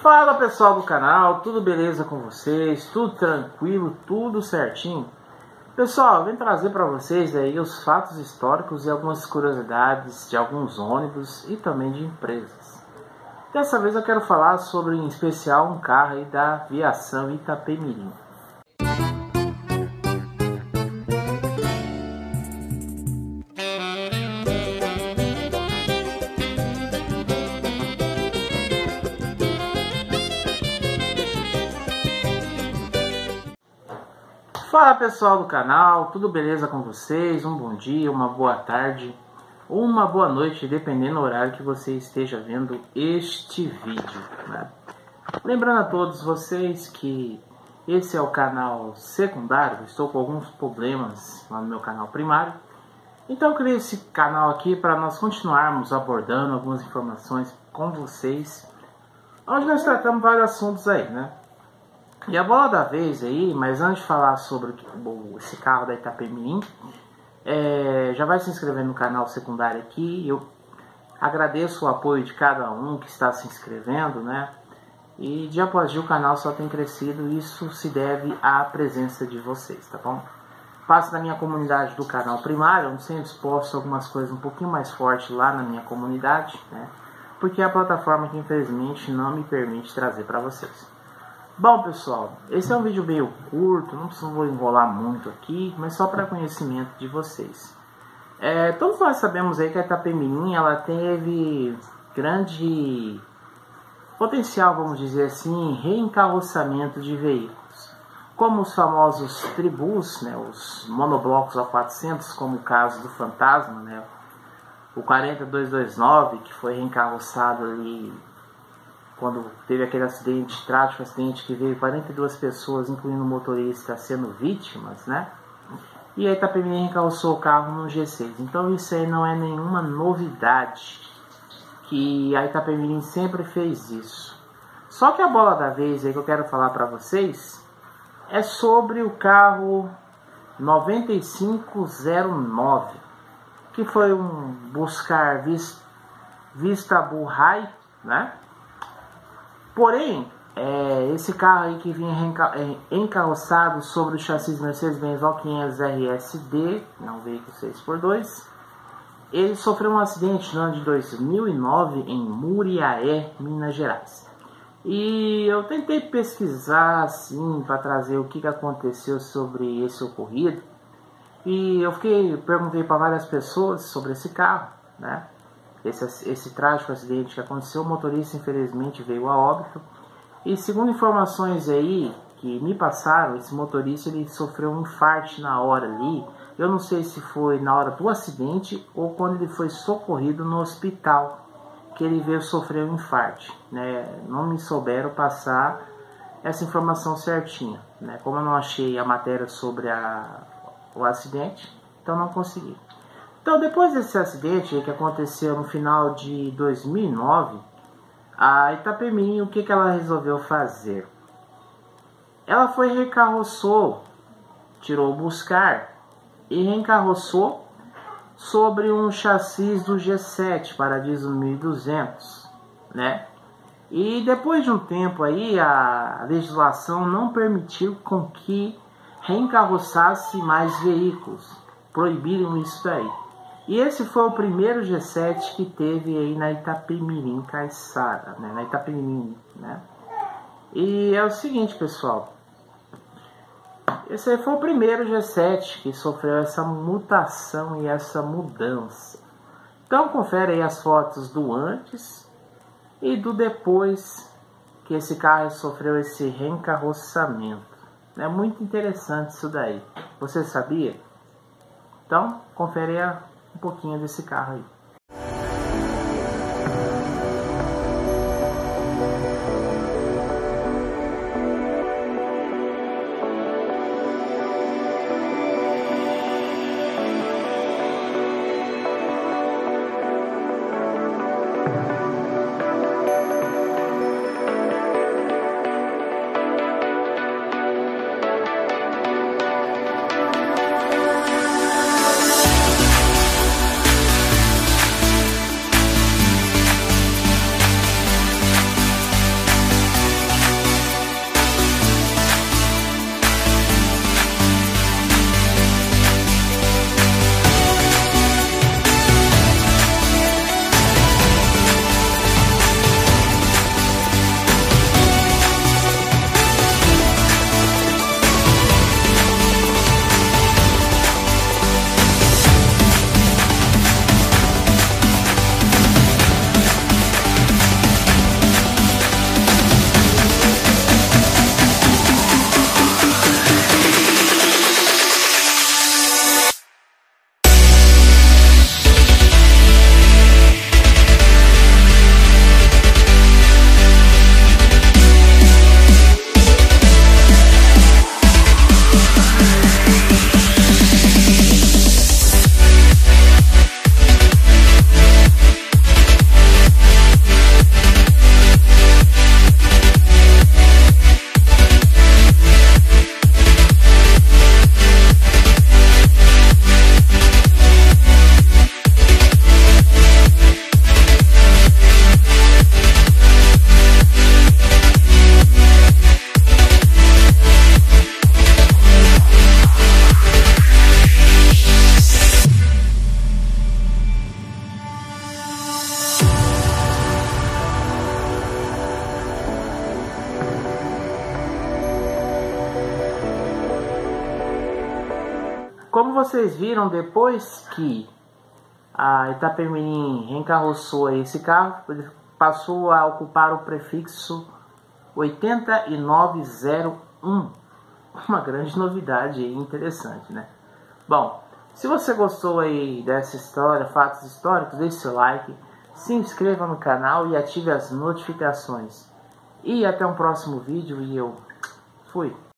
Fala pessoal do canal, tudo beleza com vocês? Tudo tranquilo, tudo certinho? Pessoal, eu venho trazer para vocês aí os fatos históricos e algumas curiosidades de alguns ônibus e também de empresas. Dessa vez eu quero falar sobre, em especial, um carro aí da aviação Itapemirim. Fala pessoal do canal, tudo beleza com vocês? Um bom dia, uma boa tarde ou uma boa noite, dependendo do horário que você esteja vendo este vídeo, né? Lembrando a todos vocês que esse é o canal secundário, estou com alguns problemas lá no meu canal primário. Então eu criei esse canal aqui para nós continuarmos abordando algumas informações com vocês, onde nós tratamos vários assuntos aí, né? E a bola da vez aí, mas antes de falar sobre esse carro da Itapemirim, já vai se inscrevendo no canal secundário aqui. Eu agradeço o apoio de cada um que está se inscrevendo, né? E dia após dia o canal só tem crescido, isso se deve à presença de vocês, tá bom? Faço da minha comunidade do canal primário, onde sempre posto algumas coisas um pouquinho mais fortes lá na minha comunidade, né? Porque é a plataforma que infelizmente não me permite trazer para vocês. Bom pessoal, esse é um vídeo meio curto, não preciso enrolar muito aqui, mas só para conhecimento de vocês. Todos nós sabemos aí que a Itapemirim ela teve grande potencial, vamos dizer assim, em reencarroçamento de veículos, como os famosos tribus, né, os monoblocos A400, como o caso do Fantasma, né, o 40229, que foi reencarroçado ali quando teve aquele acidente, trágico acidente que veio 42 pessoas, incluindo o motorista, sendo vítimas, né? E a Itapemirim encarroçou o carro no G6. Então isso aí não é nenhuma novidade, que a Itapemirim sempre fez isso. Só que a bola da vez aí que eu quero falar para vocês é sobre o carro 9509, que foi um Buscar Vista Bullride, né? Porém, esse carro aí que vinha encarroçado sobre o chassi Mercedes-Benz O500 RSD, não veículo 6x2, ele sofreu um acidente no ano de 2009 em Muriaé, Minas Gerais. E eu tentei pesquisar assim para trazer o que aconteceu sobre esse ocorrido. E eu perguntei para várias pessoas sobre esse carro, né? Esse trágico acidente que aconteceu, o motorista infelizmente veio a óbito. E segundo informações aí que me passaram, esse motorista ele sofreu um infarto na hora ali. Eu não sei se foi na hora do acidente ou quando ele foi socorrido no hospital que ele veio sofrer um infarto, né? Não me souberam passar essa informação certinha, né? Como eu não achei a matéria sobre o acidente, então não consegui. Então, depois desse acidente que aconteceu no final de 2009, a Itapemirim, o que ela resolveu fazer? Ela foi recarroçou, tirou o Buscar e reencarroçou sobre um chassi do G7 Paradiso 1200, né? E depois de um tempo aí, a legislação não permitiu com que reencarroçasse mais veículos, proibiram isso daí. E esse foi o primeiro G7 que teve aí na Itapemirim Caiçara, né? Na Itapemirim, né? E é o seguinte, pessoal. Esse aí foi o primeiro G7 que sofreu essa mutação e essa mudança. Então confere aí as fotos do antes e do depois que esse carro sofreu esse reencarroçamento. É muito interessante isso daí. Você sabia? Então confere aí um pouquinho desse carro aí. como vocês viram, depois que a Itapemirim reencarroçou esse carro, ele passou a ocupar o prefixo 8901. Uma grande novidade e interessante, né? Bom, se você gostou aí dessa história, fatos históricos, deixe seu like, se inscreva no canal e ative as notificações. E até um próximo vídeo e eu fui!